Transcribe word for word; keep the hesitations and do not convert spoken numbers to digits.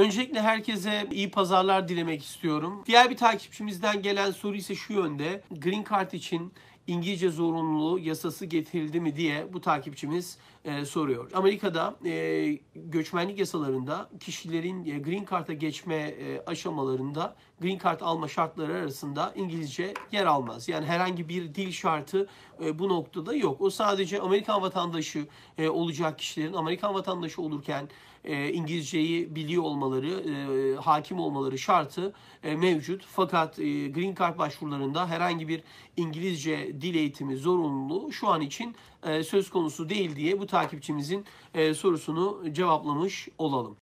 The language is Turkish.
Öncelikle herkese iyi pazarlar dilemek istiyorum. Diğer bir takipçimizden gelen soru ise şu yönde. Green Card için İngilizce zorunluluğu yasası getirildi mi diye bu takipçimiz e, soruyor. Amerika'da e, göçmenlik yasalarında kişilerin e, Green Card'a geçme e, aşamalarında Green Card alma şartları arasında İngilizce yer almaz. Yani herhangi bir dil şartı e, bu noktada yok. O sadece Amerikan vatandaşı e, olacak kişilerin Amerikan vatandaşı olurken e, İngilizceyi biliyor olmaları, e, hakim olmaları şartı e, mevcut. Fakat e, Green Card başvurularında herhangi bir İngilizce dil eğitimi zorunluluğu şu an için e, söz konusu değil diye bu takipçimizin e, sorusunu cevaplamış olalım.